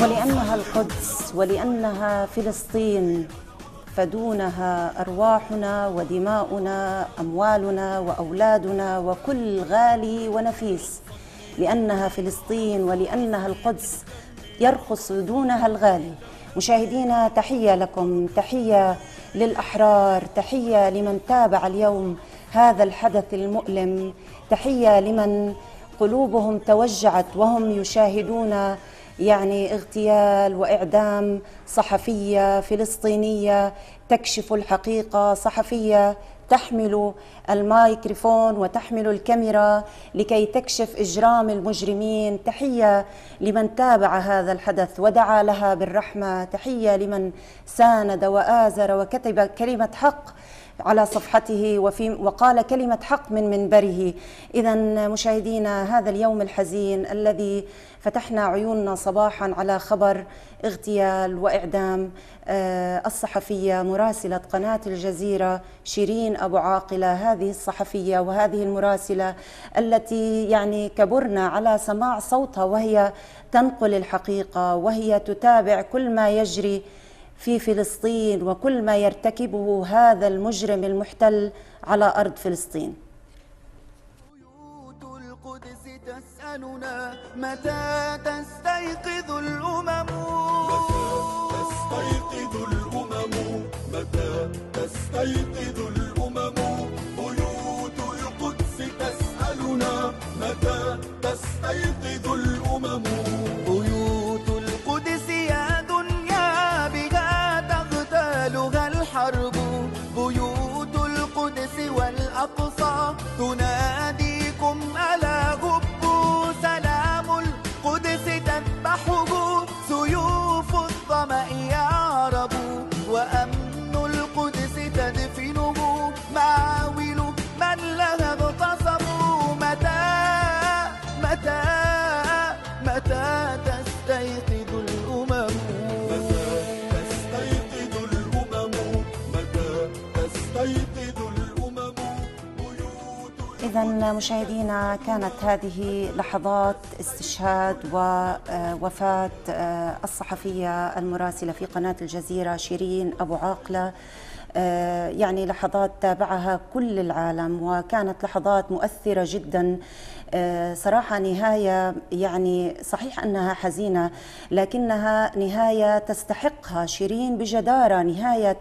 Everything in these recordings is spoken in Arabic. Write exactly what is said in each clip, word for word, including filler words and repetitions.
ولأنها القدس ولأنها فلسطين، فدونها أرواحنا ودماؤنا، أموالنا وأولادنا وكل غالي ونفيس. لأنها فلسطين ولأنها القدس يرخص دونها الغالي. مشاهدينا، تحية لكم، تحية للأحرار، تحية لمن تابع اليوم هذا الحدث المؤلم، تحية لمن قلوبهم توجعت وهم يشاهدون يعني اغتيال وإعدام صحفية فلسطينية تكشف الحقيقة، صحفية تحمل الميكروفون وتحمل الكاميرا لكي تكشف إجرام المجرمين. تحية لمن تابع هذا الحدث ودعا لها بالرحمة، تحية لمن ساند وآزر وكتب كلمة حق على صفحته وفي وقال كلمة حق من منبره. إذن مشاهدينا، هذا اليوم الحزين الذي فتحنا عيوننا صباحا على خبر اغتيال وإعدام الصحفية مراسلة قناة الجزيرة شيرين أبو عاقلة، هذه الصحفية وهذه المراسلة التي يعني كبرنا على سماع صوتها وهي تنقل الحقيقة وهي تتابع كل ما يجري في فلسطين وكل ما يرتكبه هذا المجرم المحتل على أرض فلسطين. بيوت القدس تسألنا متى تستيقظ الأمم، متى تستيقظ الأمم، متى تستيقظ الأمم. بيوت القدس تسألنا متى تستيقظ الأمم. بيوت القدس يا دنيا بها تغتالها الحرب، بيوت القدس والأقصى تناديكم ألا هبوا، سلام القدس تذبحه سيوف الظمأ يعرب، وأمن القدس تدفنه معاول من لها اغتصبوا. متى متى متى تستيقظ الأمم، متى تستيقظ الأمم، متى تستيقظ الأمم. بيوت إذا مشاهدينا، كانت هذه لحظات استشهاد ووفاة الصحفية المراسلة في قناة الجزيرة شيرين أبو عاقلة، يعني لحظات تابعها كل العالم وكانت لحظات مؤثرة جدا صراحة. نهاية يعني صحيح أنها حزينة لكنها نهاية تستحقها شيرين بجدارة، نهاية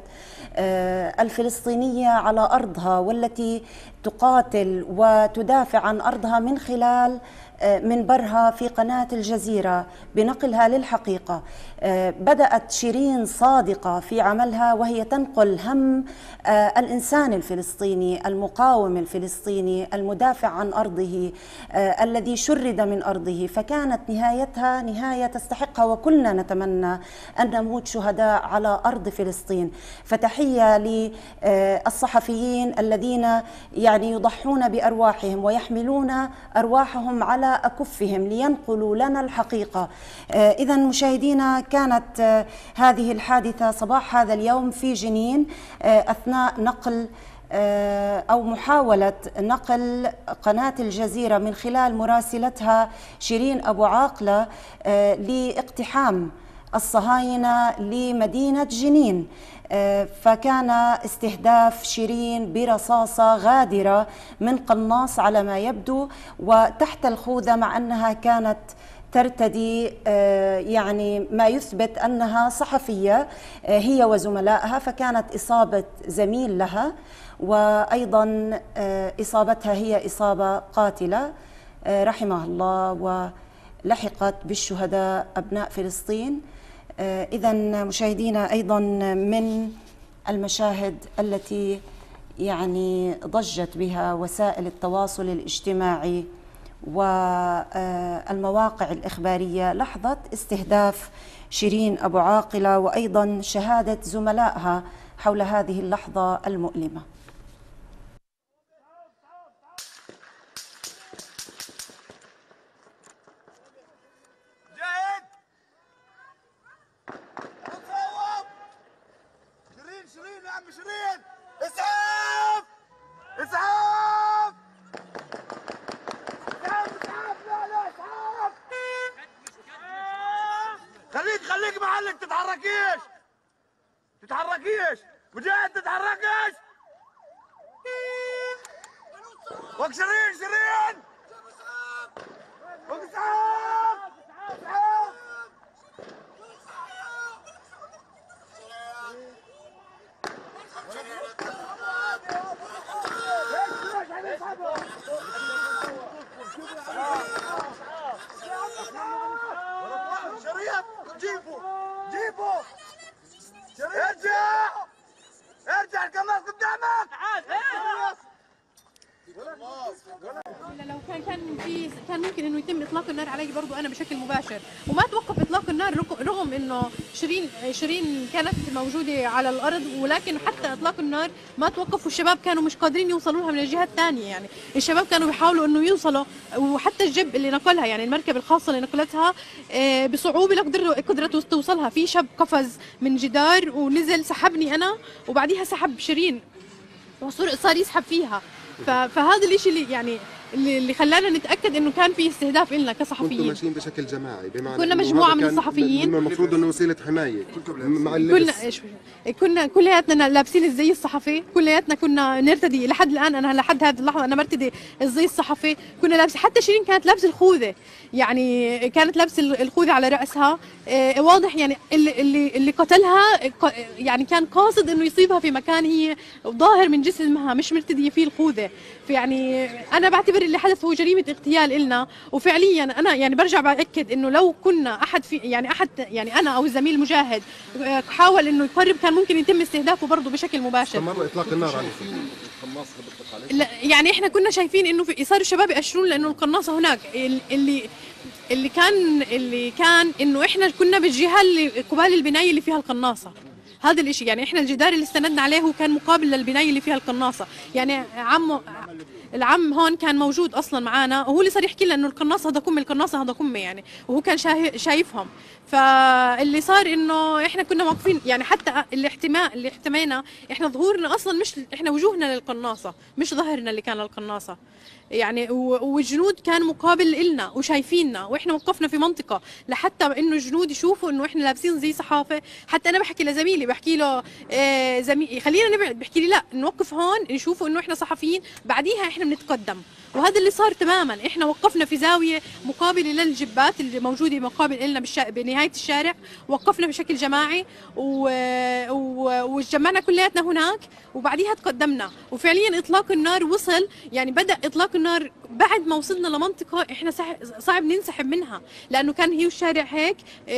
الفلسطينية على أرضها والتي تقاتل وتدافع عن أرضها من خلال منبرها في قناة الجزيرة بنقلها للحقيقة. بدأت شيرين صادقة في عملها وهي تنقل هم الإنسان الفلسطيني المقاوم الفلسطيني المدافع عن أرضه الذي شرد من أرضه، فكانت نهايتها نهاية تستحقها وكلنا نتمنى أن نموت شهداء على أرض فلسطين. فتحية للصحفيين الذين يعني يضحون بأرواحهم ويحملون أرواحهم على أكفهم لينقلوا لنا الحقيقة. إذا مشاهدينا، كانت هذه الحادثة صباح هذا اليوم في جنين أثناء نقل أو محاولة نقل قناة الجزيرة من خلال مراسلتها شيرين أبو عاقلة لاقتحام الصهاينة لمدينة جنين. فكان استهداف شيرين برصاصة غادرة من قناص على ما يبدو وتحت الخوذة، مع أنها كانت ترتدي يعني ما يثبت أنها صحفية هي وزملائها، فكانت إصابة زميل لها وأيضا إصابتها هي إصابة قاتلة رحمها الله، ولحقت بالشهداء أبناء فلسطين. إذا مشاهدينا، أيضا من المشاهد التي يعني ضجت بها وسائل التواصل الاجتماعي والمواقع الإخبارية لحظة استهداف شيرين أبو عاقلة وأيضا شهادة زملائها حول هذه اللحظة المؤلمة. شيرين يا عم شيرين، اسعاف اسعاف اسعاف اسعاف، لا لا اسعاف، خليك خليك محلك تتحركيش تتحركيش مجاهد تتحركيش. وك شيرين شيرين وك اسعاف اسعاف. شريف جيبوا جيبوا ارجع ارجع القناص قدامك. لو كان كان في كان ممكن انه يتم اطلاق النار علي برضه انا بشكل مباشر، وما توقف اطلاق النار رغم انه شيرين شيرين كانت موجوده على الارض، ولكن حتى اطلاق النار ما توقف، والشباب كانوا مش قادرين يوصلوا لها من الجهه الثانيه. يعني الشباب كانوا بيحاولوا انه يوصلوا، وحتى الجب اللي نقلها يعني المركب الخاصه اللي نقلتها بصعوبه لقدر قدرته توصلها. في شاب قفز من جدار ونزل سحبني انا، وبعديها سحب شيرين وصار يسحب فيها. فهذا الشيء اللي يعني اللي خلانا نتاكد انه كان في استهداف لنا كصحفيين. كنتوا ماشيين بشكل جماعي، بمعنى كنا مجموعه من الصحفيين، المفروض انه وسيله حمايه مع اللبس. كنا ايش كنا كلياتنا لابسين الزي الصحفي، كلياتنا كنا نرتدي. لحد الان انا لحد هذه اللحظه انا مرتدي الزي الصحفي، كنا لابسين. حتى شيرين كانت لابسه الخوذه، يعني كانت لابسه الخوذه على راسها. آه واضح يعني اللي اللي اللي قتلها يعني كان قاصد انه يصيبها في مكان هي ظاهر من جسمها مش مرتديه فيه الخوذه. فيعني انا بعتبر اللي حدث هو جريمه اغتيال إلنا. وفعليا انا يعني برجع باكد انه لو كنا احد في يعني احد يعني انا او الزميل مجاهد حاول انه يقرب كان ممكن يتم استهدافه برضه بشكل مباشر. استمر اطلاق النار عليه. لا يعني احنا كنا شايفين انه في صار الشباب يأشرون لانه القناصه هناك. اللي اللي كان اللي كان انه احنا كنا بالجهه اللي قبال البنايه اللي فيها القناصه. هذا الاشي يعني احنا الجدار اللي استندنا عليه هو كان مقابل للبنايه اللي فيها القناصه. يعني عمو العم هون كان موجود اصلا معنا، وهو اللي صار يحكي لنا انه القناصه هذا كمي القناصه هذا كمي يعني، وهو كان شايفهم. فاللي صار انه احنا كنا واقفين يعني حتى اللي احتماء اللي احتمينا احنا ظهورنا اصلا مش احنا وجوهنا للقناصه مش ظهرنا اللي كان للقناصه يعني. والجنود كان مقابل إلنا وشايفيننا، واحنا وقفنا في منطقه لحتى انه الجنود يشوفوا انه احنا لابسين زي صحافه. حتى انا بحكي لزميلي بحكي له اه زميلي خلينا نبعد، بحكي لي لا نوقف هون يشوفوا انه احنا صحفيين بعديها احنا بنتقدم. وهذا اللي صار تماما. احنا وقفنا في زاويه مقابله للجبات اللي موجوده مقابل إلنا بالشا... بنهايه الشارع، وقفنا بشكل جماعي و... و... وجمعنا كلياتنا هناك، وبعديها تقدمنا. وفعليا اطلاق النار وصل يعني بدا اطلاق النار بعد ما وصلنا لمنطقه احنا صعب ننسحب منها، لانه كان هي الشارع هيك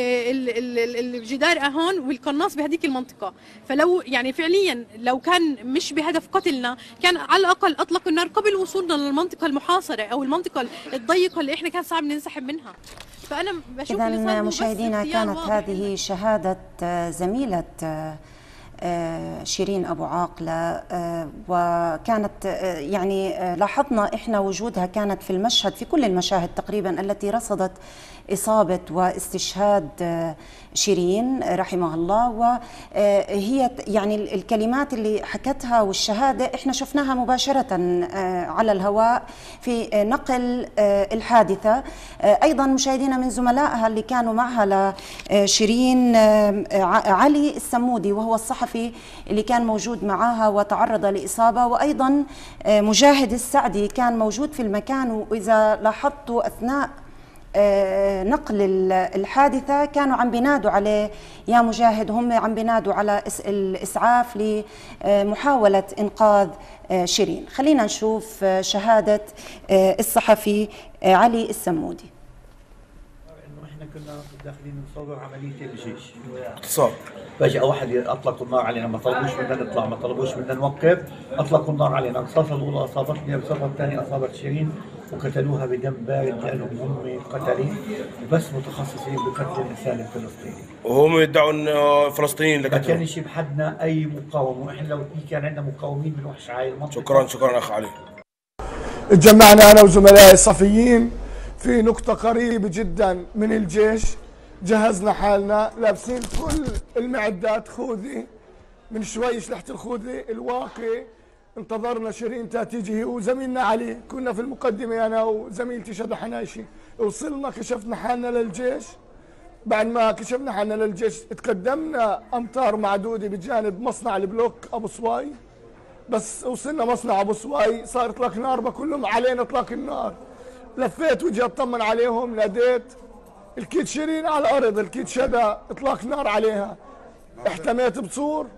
الجدار هون والقناص بهذيك المنطقه. فلو يعني فعليا لو كان مش بهدف قتلنا كان على الاقل اطلق النار قبل وصولنا للمنطقه المحاصره او المنطقه الضيقه اللي احنا كان صعب ننسحب منها. فانا بشوف إذن مشاهدينا كانت هذه شهاده زميله شيرين أبو عاقلة، وكانت يعني لاحظنا إحنا وجودها كانت في المشهد في كل المشاهد تقريبا التي رصدت إصابة واستشهاد شيرين رحمها الله. وهي يعني الكلمات اللي حكتها والشهادة إحنا شفناها مباشرة على الهواء في نقل الحادثة. أيضا مشاهدينا من زملائها اللي كانوا معها لشيرين علي السمودي وهو الصحفي اللي كان موجود معها وتعرض لإصابة، وأيضا مجاهد السعدي كان موجود في المكان. وإذا لاحظتوا أثناء نقل الحادثة كانوا عم بينادوا عليه يا مجاهد، هم عم بينادوا على الإسعاف لمحاولة إنقاذ شيرين. خلينا نشوف شهادة الصحفي علي السمودي. إنه إحنا كنا داخلين نصور عملية الجيش اتصال، فجأة واحد أطلقوا النار علينا، ما طلبوش منا نطلع، ما طلبوش منا نوقف، أطلقوا النار علينا. الرصاصة الأولى أصابتني، الرصاصة الثانية أصابت شيرين وقتلوها بدم بارد لأنهم هم قتالين بس متخصصين بقتل الإنسان الفلسطيني. وهم يدعوا إنه فلسطينيين اللي ما قتلوا. كانش بحدنا أي مقاومة، وإحنا لو كان عندنا مقاومين بنروحش على المنطقة. شكرا شكرا أخ علي. تجمعنا أنا وزملائي الصحفيين في نقطة قريبة جدا من الجيش، جهزنا حالنا لابسين كل المعدات، خوذي من شوي شلحت الخوذي الواقي. انتظرنا شيرين تيجي هي وزميلنا علي، كنا في المقدمة أنا وزميلتي شدة حنايشي. وصلنا كشفنا حالنا للجيش، بعد ما كشفنا حالنا للجيش تقدمنا امتار معدوده بجانب مصنع البلوك ابو صواي، بس وصلنا مصنع ابو صواي صار اطلاق نار بكلهم علينا اطلاق النار. لفيت وجي اطمن عليهم، ناديت الكيت شيرين على الارض، الكيت شدا اطلاق نار عليها. احتميت بصور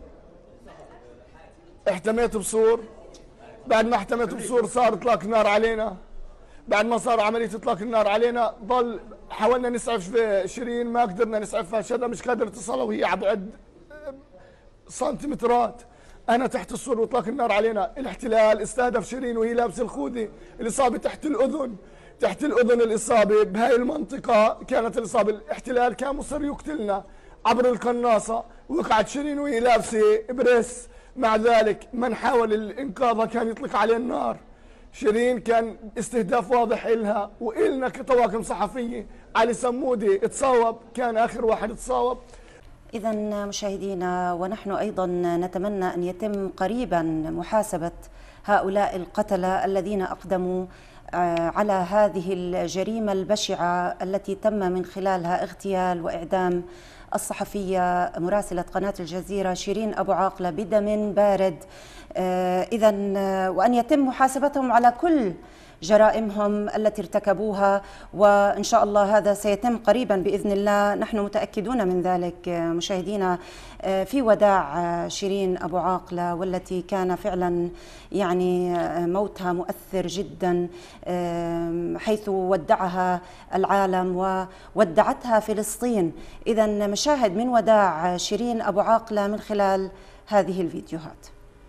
احتميت بصور بعد ما احتميت بصور صار اطلاق نار علينا. بعد ما صار عمليه اطلاق النار علينا ضل حاولنا نسعف شيرين، ما قدرنا نسعفها، شدا مش قادر تصلها وهي على بعد سنتيمترات. انا تحت السور واطلاق النار علينا. الاحتلال استهدف شيرين وهي لابسه الخوذه، الاصابه تحت الاذن، تحت الاذن الاصابه بهاي المنطقه كانت الاصابه. الاحتلال كان مصر يقتلنا عبر القناصه، وقعت شيرين وهي لابسه بريس. مع ذلك من حاول الانقاذها كان يطلق عليه النار. شيرين كان استهداف واضح إلها وإلنا كطواقم صحفيه. علي سمودي تصاوب، كان اخر واحد تصاوب. إذا مشاهدينا، ونحن أيضا نتمنى أن يتم قريبا محاسبة هؤلاء القتلة الذين أقدموا على هذه الجريمة البشعة التي تم من خلالها اغتيال وإعدام الصحفية مراسلة قناة الجزيرة شيرين أبو عاقلة بدم بارد. إذا وأن يتم محاسبتهم على كل جرائمهم التي ارتكبوها، وإن شاء الله هذا سيتم قريبا بإذن الله، نحن متأكدون من ذلك. مشاهدينا، في وداع شيرين أبو عاقلة والتي كان فعلا يعني موتها مؤثر جدا، حيث ودعها العالم وودعتها فلسطين. إذا مشاهد من وداع شيرين أبو عاقلة من خلال هذه الفيديوهات.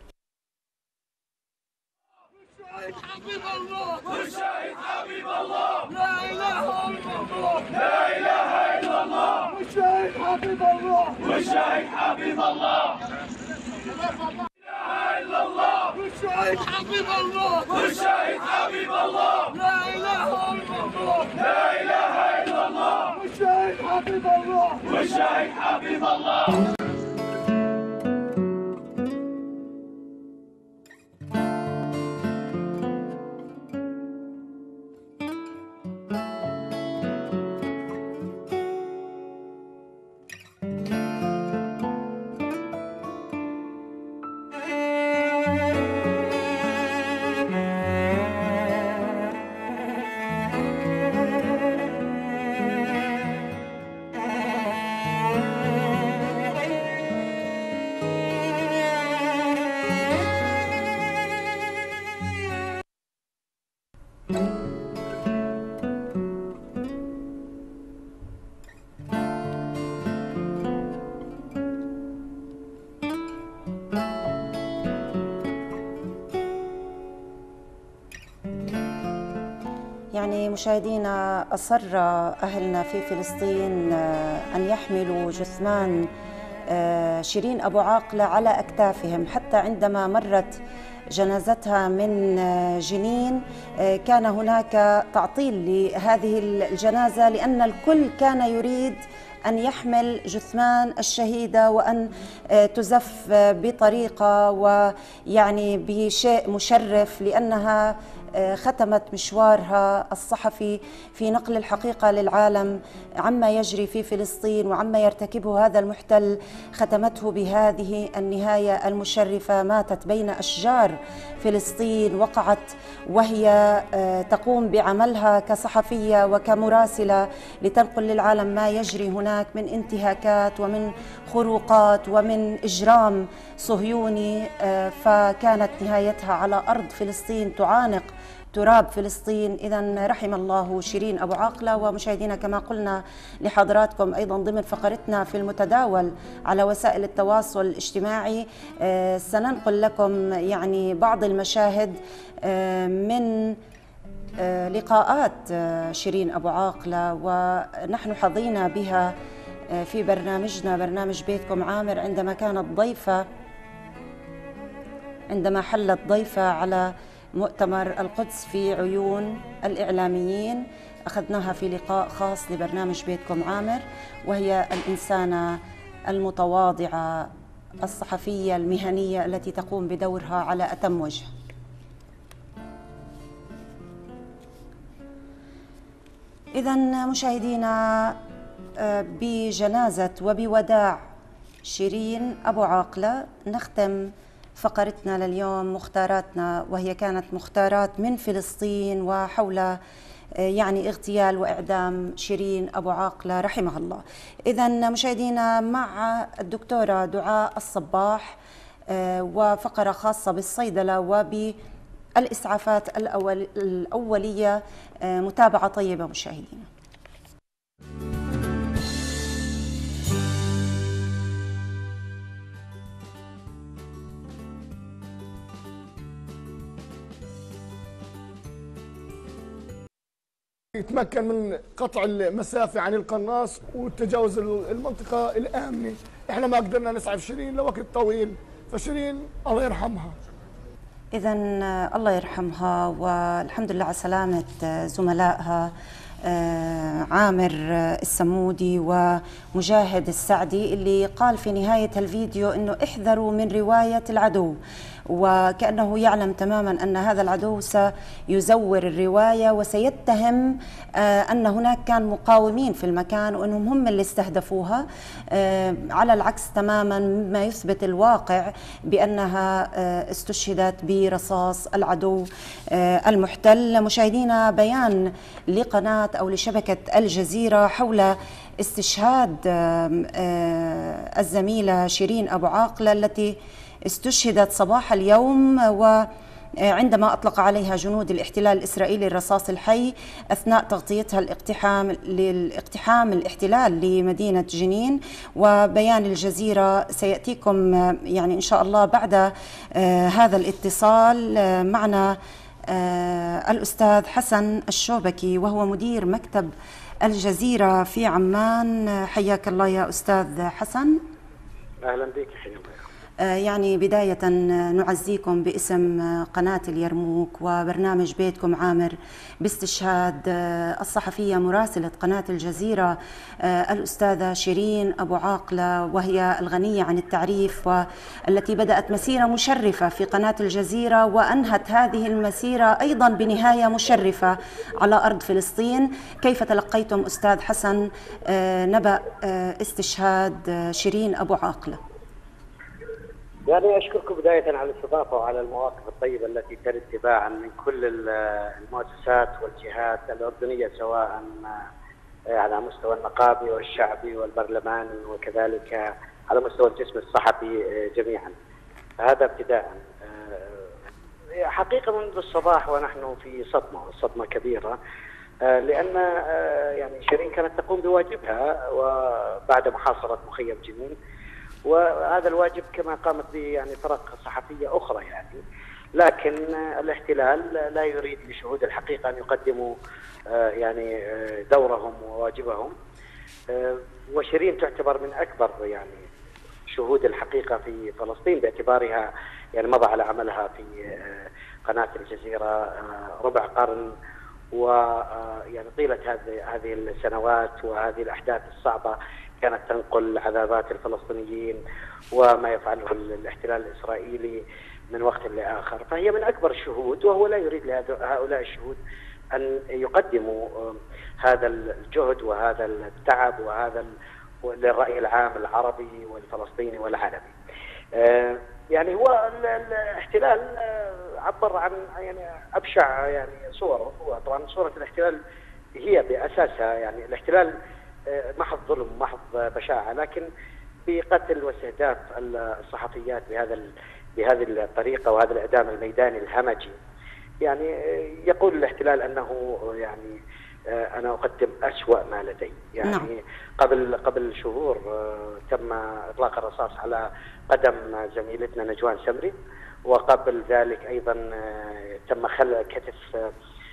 حبيب الله والشهيد حبيب الله، لا اله الا الله، لا اله الا الله، والشهيد حبيب الله، والشهيد حبيب الله، لا اله الا الله، والشهيد حبيب الله، والشهيد حبيب الله، لا اله الا الله، لا اله الا الله، والشهيد حبيب الله، والشهيد حبيب الله. يعني مشاهدينا، أصر أهلنا في فلسطين أن يحملوا جثمان شيرين أبو عاقلة على أكتافهم، حتى عندما مرت جنازتها من جنين كان هناك تعطيل لهذه الجنازة، لأن الكل كان يريد أن يحمل جثمان الشهيدة وأن تزف بطريقة ويعني بشيء مشرف، لأنها ختمت مشوارها الصحفي في نقل الحقيقة للعالم عما يجري في فلسطين وعما يرتكبه هذا المحتل. ختمته بهذه النهاية المشرفة، ماتت بين أشجار فلسطين، وقعت وهي تقوم بعملها كصحفية وكمراسلة لتنقل للعالم ما يجري هناك من انتهاكات ومن خروقات ومن إجرام صهيوني. فكانت نهايتها على أرض فلسطين تعانق تراب فلسطين. إذا رحم الله شيرين أبو عاقلة. ومشاهدينا، كما قلنا لحضراتكم أيضا ضمن فقرتنا في المتداول على وسائل التواصل الاجتماعي، سننقل لكم يعني بعض المشاهد من لقاءات شيرين أبو عاقلة، ونحن حظينا بها في برنامجنا برنامج بيتكم عامر، عندما كانت ضيفة عندما حلت ضيفة على مؤتمر القدس في عيون الإعلاميين. أخذناها في لقاء خاص لبرنامج بيتكم عامر، وهي الإنسانة المتواضعة الصحفية المهنية التي تقوم بدورها على أتم وجه. إذن مشاهدينا، بجنازة وبوداع شيرين أبو عاقلة نختم فقرتنا لليوم، مختاراتنا، وهي كانت مختارات من فلسطين وحول يعني اغتيال وإعدام شيرين أبو عاقلة رحمها الله. إذن مشاهدينا مع الدكتورة دعاء الصباح وفقرة خاصة بالصيدلة وبالإسعافات الأول الأولية. متابعة طيبة مشاهدينا. يتمكن من قطع المسافة عن القناص وتجاوز المنطقة الآمنة. احنا ما قدرنا نسعف شيرين لوقت طويل، فشيرين الله يرحمها. إذا الله يرحمها والحمد لله على سلامة زملائها عامر السمودي ومجاهد السعدي اللي قال في نهاية الفيديو إنه احذروا من رواية العدو، وكأنه يعلم تماما أن هذا العدو سيزور الرواية وسيتهم أن هناك كان مقاومين في المكان وأنهم هم اللي استهدفوها، على العكس تماما مما يثبت الواقع بأنها استشهدت برصاص العدو المحتل. مشاهدينا بيان لقناة أو لشبكة الجزيرة حول استشهاد الزميلة شيرين أبو عاقلة التي استشهدت صباح اليوم وعندما أطلق عليها جنود الاحتلال الإسرائيلي الرصاص الحي أثناء تغطيتها الاقتحام للاقتحام الاحتلال لمدينة جنين. وبيان الجزيرة سيأتيكم يعني إن شاء الله بعد هذا الاتصال. معنا الأستاذ حسن الشوبكي وهو مدير مكتب الجزيرة في عمان. حياك الله يا أستاذ حسن. أهلا بك. حياك الله. يعني بداية نعزيكم باسم قناة اليرموك وبرنامج بيتكم عامر باستشهاد الصحفية مراسلة قناة الجزيرة الأستاذة شيرين أبو عاقلة، وهي الغنية عن التعريف والتي بدأت مسيرة مشرفة في قناة الجزيرة وأنهت هذه المسيرة أيضا بنهاية مشرفة على أرض فلسطين. كيف تلقيتم أستاذ حسن نبأ استشهاد شيرين أبو عاقلة؟ يعني أشكركم بداية على الاستضافة وعلى المواقف الطيبة التي ترد تباعا من كل المؤسسات والجهات الأردنية، سواء على مستوى النقابي والشعبي والبرلماني وكذلك على مستوى الجسم الصحفي جميعا. هذا ابتداء. حقيقة منذ الصباح ونحن في صدمة صدمة كبيرة، لأن يعني شيرين كانت تقوم بواجبها وبعد محاصرة مخيم جنين، وهذا الواجب كما قامت به يعني فرق صحفية أخرى يعني، لكن الاحتلال لا يريد لشهود الحقيقة أن يقدموا يعني دورهم وواجبهم، وشيرين تعتبر من أكبر يعني شهود الحقيقة في فلسطين باعتبارها يعني مضى على عملها في قناة الجزيرة ربع قرن، ويعني طيلة هذه هذه السنوات وهذه الأحداث الصعبة كانت تنقل عذابات الفلسطينيين وما يفعله الاحتلال الإسرائيلي من وقت لآخر، فهي من أكبر الشهود، وهو لا يريد لهؤلاء الشهود أن يقدموا هذا الجهد وهذا التعب وهذا للرأي العام العربي والفلسطيني والعالمي. يعني هو الاحتلال عبر عن يعني أبشع يعني صوره. طبعا صورة الاحتلال هي بأساسها يعني الاحتلال محض ظلم محض بشاعة، لكن بقتل واستهداف الصحفيات بهذا بهذه الطريقة وهذا الإعدام الميداني الهمجي. يعني يقول الاحتلال أنه يعني أنا أقدم أسوأ ما لدي. يعني نعم. قبل قبل شهور تم إطلاق الرصاص على قدم زميلتنا نجوان سمري، وقبل ذلك أيضا تم خلع كتف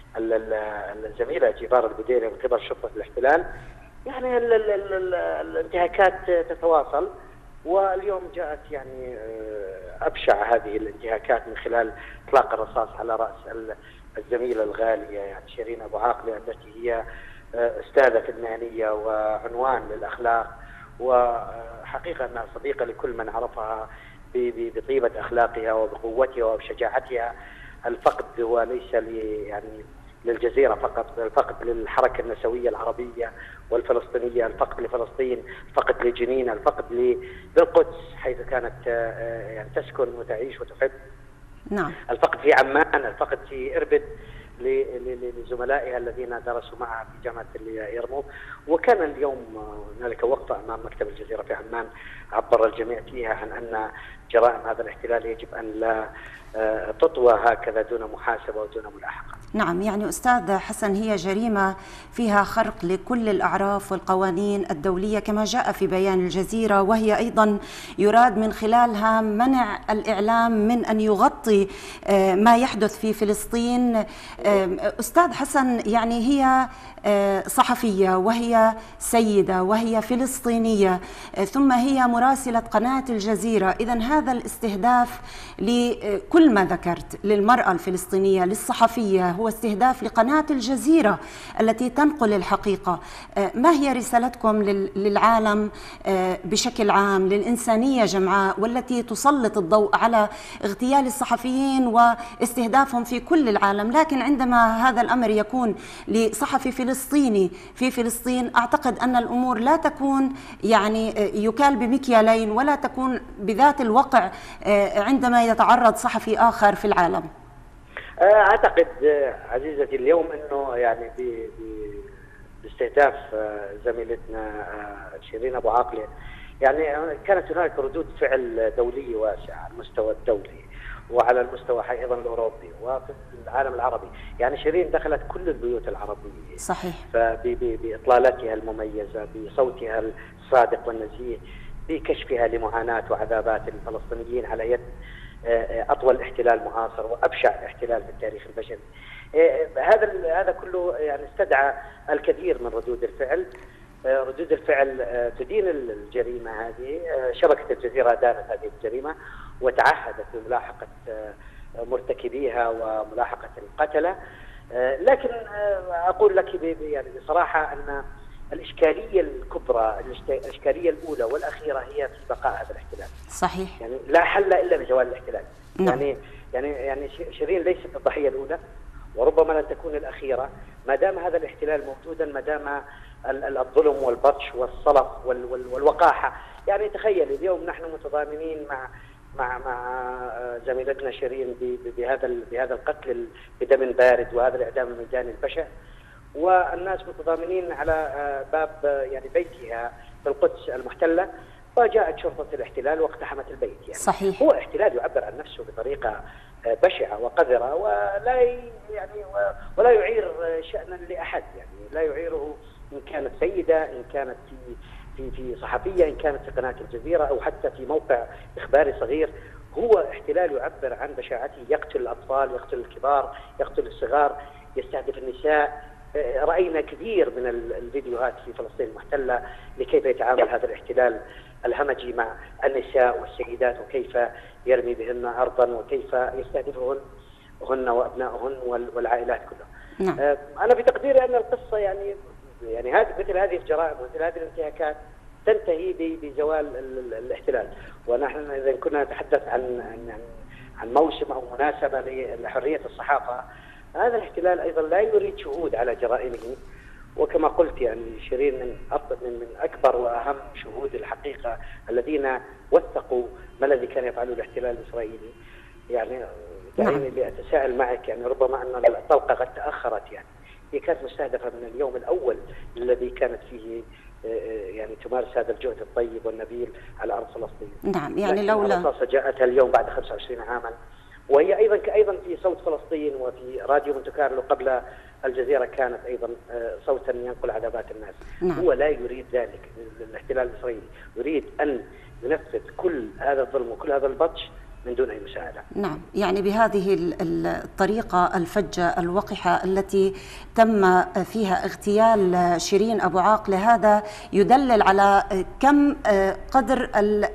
الزميلة جبار البديري من قبل شرطة الاحتلال. يعني ال ال ال الانتهاكات تتواصل، واليوم جاءت يعني أبشع هذه الانتهاكات من خلال إطلاق الرصاص على رأس الزميلة الغالية يعني شيرين أبو عاقلة، التي هي أستاذة فنانية وعنوان للأخلاق، وحقيقة أنها صديقة لكل من عرفها بطيبة أخلاقها وبقوتها وبشجاعتها. الفقد هو ليس لي يعني للجزيرة فقط، الفقد للحركة النسوية العربية والفلسطينية، الفقد لفلسطين، الفقد لجنين، الفقد للقدس حيث كانت يعني تسكن وتعيش وتحب. نعم. الفقد في عمان، الفقد في إربد لزملائها الذين درسوا معها في جامعة يرموك. وكان اليوم هنالك وقفة أمام مكتب الجزيرة في عمان عبر الجميع فيها عن أن جرائم هذا الاحتلال يجب أن لا تطوى هكذا دون محاسبة ودون ملاحقة. نعم، يعني أستاذ حسن هي جريمة فيها خرق لكل الأعراف والقوانين الدولية كما جاء في بيان الجزيرة، وهي أيضا يراد من خلالها منع الإعلام من أن يغطي ما يحدث في فلسطين. أستاذ حسن، يعني هي صحفية وهي سيدة وهي فلسطينية ثم هي مراسلة قناة الجزيرة، إذن هذا الاستهداف لكل ما ذكرت للمرأة الفلسطينية للصحفية هو استهداف لقناة الجزيرة التي تنقل الحقيقة. ما هي رسالتكم للعالم بشكل عام، للإنسانية جمعاء، والتي تسلط الضوء على اغتيال الصحفيين واستهدافهم في كل العالم، لكن عندما هذا الأمر يكون لصحفي فلسطيني في فلسطين أعتقد أن الأمور لا تكون يعني يكال بمكيالين ولا تكون بذات الوقع عندما يتعرض صحفي آخر في العالم. أعتقد عزيزتي اليوم أنه يعني باستهداف زميلتنا شيرين أبو عاقلة يعني كانت هناك ردود فعل دولية واسعة على المستوى الدولي وعلى المستوى أيضا الأوروبي وفي العالم العربي. يعني شيرين دخلت كل البيوت العربية صحيح، بإطلالتها المميزة، بصوتها الصادق والنزيه، بكشفها لمعاناة وعذابات الفلسطينيين على يد أطول احتلال معاصر وأبشع احتلال في التاريخ البشري. هذا هذا كله يعني استدعى الكثير من ردود الفعل. ردود الفعل تدين الجريمة هذه. شبكة الجزيرة دانت هذه الجريمة وتعهدت بملاحقة مرتكبيها وملاحقة القتلة. لكن أقول لك يعني بصراحة أن الإشكالية الكبرى، الإشكالية الأولى والأخيرة هي في بقاء هذا الاحتلال. صحيح. يعني لا حل إلا بزوال الاحتلال. نعم. يعني يعني يعني شيرين ليست الضحية الأولى وربما لن تكون الأخيرة ما دام هذا الاحتلال موجودا، ما دام الظلم والبطش والصلف والوقاحة. يعني تخيل اليوم نحن متضامنين مع مع مع زميلتنا شيرين بهذا بهذا القتل بدم بارد وهذا الإعدام الميداني البشع، والناس متضامنين على باب يعني بيتها في القدس المحتلة، فجاءت شرطة الاحتلال واقتحمت البيت. يعني صحيح. هو احتلال يعبر عن نفسه بطريقة بشعة وقذرة ولا يعني ولا يعير شأنا لأحد، يعني لا يعيره إن كانت سيدة، إن كانت في في في صحفية، إن كانت في قناة الجزيرة أو حتى في موقع إخباري صغير. هو احتلال يعبر عن بشاعته، يقتل الأطفال، يقتل الكبار، يقتل الصغار، يستهدف النساء. رأينا كثير من الفيديوهات في فلسطين المحتلة لكيف يتعامل هذا الاحتلال الهمجي مع النساء والسيدات وكيف يرمي بهن أرضا وكيف يستهدفهن هن وأبنائهن والعائلات كلها. نعم. أنا بتقديري أن القصة يعني يعني هذه مثل هذه الجرائم ومثل هذه الانتهاكات تنتهي بزوال الاحتلال. ونحن إذا كنا نتحدث عن عن عن موسم أو مناسبة لحرية الصحافة، هذا الاحتلال أيضا لا يريد شهود على جرائمه. وكما قلت يعني شيرين من من من أكبر وأهم شهود الحقيقة الذين وثقوا ما الذي كان يفعله الاحتلال الإسرائيلي. يعني دعيني لأتساءل معك، يعني ربما أن الطلقة قد تأخرت، يعني هي كانت مستهدفة من اليوم الأول الذي كانت فيه يعني تمارس هذا الجهد الطيب والنبيل على أرض فلسطين. نعم، يعني لولا الرصاصة جاءتها اليوم بعد خمسة وعشرين عاما، وهي أيضا أيضا في صوت فلسطين وفي راديو مونte كارلو قبل الجزيرة كانت أيضا صوتا ينقل عذابات الناس. نعم. هو لا يريد ذلك الاحتلال الإسرائيلي، يريد أن ينفذ كل هذا الظلم وكل هذا البطش من دون أي مساعدة. نعم، يعني بهذه الطريقة الفجة الوقحة التي تم فيها اغتيال شيرين أبو عاقلة، هذا يدلل على كم قدر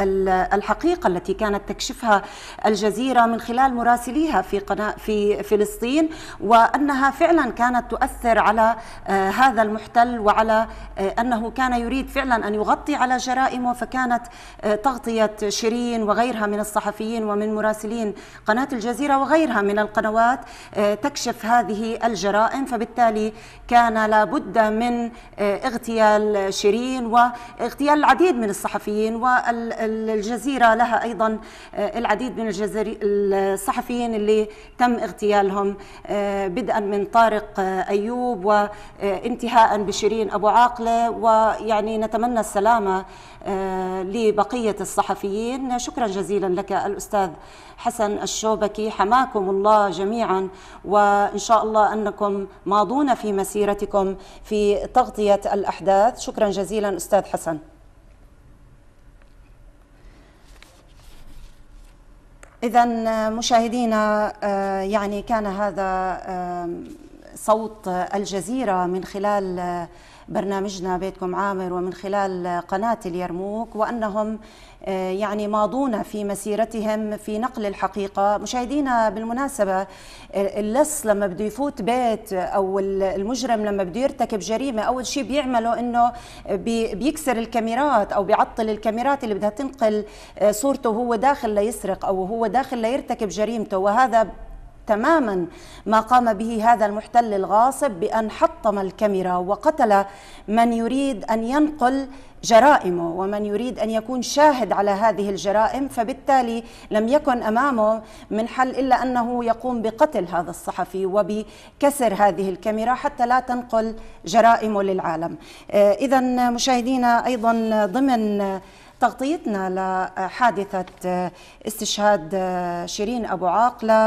الحقيقة التي كانت تكشفها الجزيرة من خلال مراسليها في قناة في فلسطين، وأنها فعلا كانت تؤثر على هذا المحتل وعلى أنه كان يريد فعلا أن يغطي على جرائمه. فكانت تغطية شيرين وغيرها من الصحفيين ومن ومن مراسلين قناة الجزيرة وغيرها من القنوات تكشف هذه الجرائم، فبالتالي كان لابد من اغتيال شيرين واغتيال العديد من الصحفيين، والجزيرة لها أيضا العديد من الصحفيين اللي تم اغتيالهم بدءا من طارق أيوب وانتهاء بشيرين أبو عاقلة، ويعني نتمنى السلامة لبقية الصحفيين. شكرا جزيلا لك الأستاذ حسن الشوبكي، حماكم الله جميعا، وإن شاء الله أنكم ماضون في مسيرتكم في تغطية الأحداث. شكرا جزيلا أستاذ حسن. إذا مشاهدينا، يعني كان هذا صوت الجزيرة من خلال برنامجنا بيتكم عامر ومن خلال قناة اليرموك، وأنهم يعني ماضون في مسيرتهم في نقل الحقيقة. مشاهدينا بالمناسبة، اللص لما بده يفوت بيت أو المجرم لما بده يرتكب جريمة، أول شيء بيعمله إنه بيكسر الكاميرات أو بيعطل الكاميرات اللي بدها تنقل صورته وهو داخل ليسرق أو هو داخل ليرتكب جريمته، وهذا تماما ما قام به هذا المحتل الغاصب بأن حطم الكاميرا وقتل من يريد أن ينقل جرائمه ومن يريد أن يكون شاهد على هذه الجرائم، فبالتالي لم يكن أمامه من حل إلا أنه يقوم بقتل هذا الصحفي وبكسر هذه الكاميرا حتى لا تنقل جرائمه للعالم. إذا مشاهدينا، أيضا ضمن تغطيتنا لحادثة استشهاد شيرين أبو عاقلة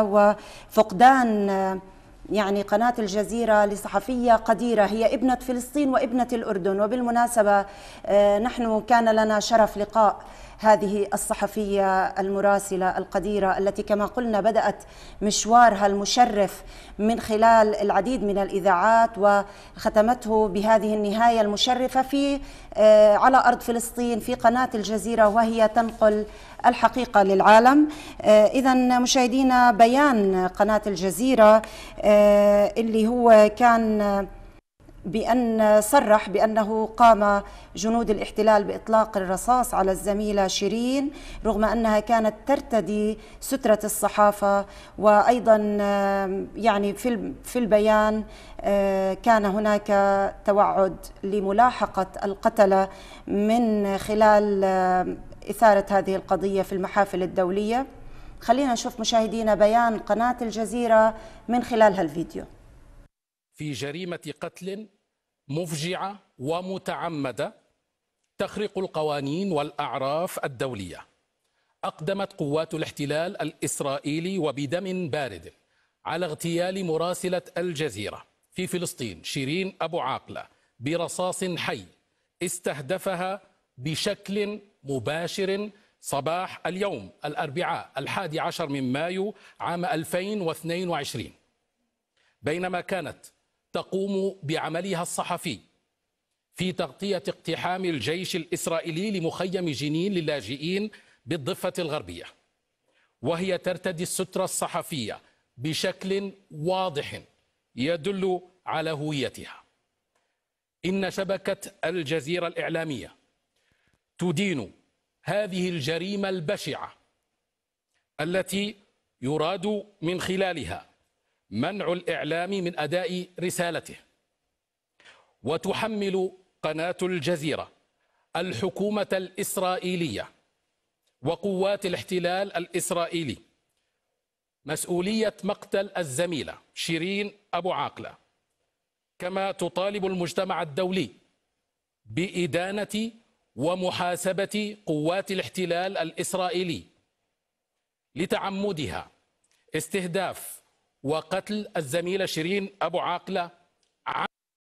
وفقدان يعني قناة الجزيرة لصحفية قديرة، هي ابنة فلسطين وابنة الأردن. وبالمناسبة نحن كان لنا شرف لقاء هذه الصحفية المراسلة القديرة التي كما قلنا بدأت مشوارها المشرف من خلال العديد من الإذاعات وختمته بهذه النهاية المشرفة في على أرض فلسطين في قناة الجزيرة، وهي تنقل الحقيقة للعالم. إذا مشاهدينا، بيان قناة الجزيرة اللي هو كان بأن صرح بأنه قام جنود الاحتلال بإطلاق الرصاص على الزميلة شيرين رغم أنها كانت ترتدي سترة الصحافة. وأيضا يعني في في البيان كان هناك توعد لملاحقة القتلة من خلال إثارة هذه القضية في المحافل الدولية. خلينا نشوف مشاهدينا بيان قناة الجزيرة من خلال هالفيديو. في جريمة قتل مفجعة ومتعمدة تخرق القوانين والأعراف الدولية، أقدمت قوات الاحتلال الإسرائيلي وبدم بارد على اغتيال مراسلة الجزيرة في فلسطين شيرين أبو عاقلة برصاص حي استهدفها بشكل مباشر صباح اليوم الأربعاء الحادي عشر من مايو عام ألفين واثنين وعشرين، بينما كانت تقوم بعملها الصحفي في تغطية اقتحام الجيش الإسرائيلي لمخيم جنين للاجئين بالضفة الغربية، وهي ترتدي السترة الصحفية بشكل واضح يدل على هويتها. إن شبكة الجزيرة الإعلامية تدين هذه الجريمة البشعة التي يراد من خلالها منع الإعلام من أداء رسالته، وتحمل قناة الجزيرة الحكومة الإسرائيلية وقوات الاحتلال الإسرائيلي مسؤولية مقتل الزميلة شيرين أبو عاقلة، كما تطالب المجتمع الدولي بإدانة ومحاسبة قوات الاحتلال الإسرائيلي لتعمدها استهداف وقتل الزميلة شيرين أبو عاقلة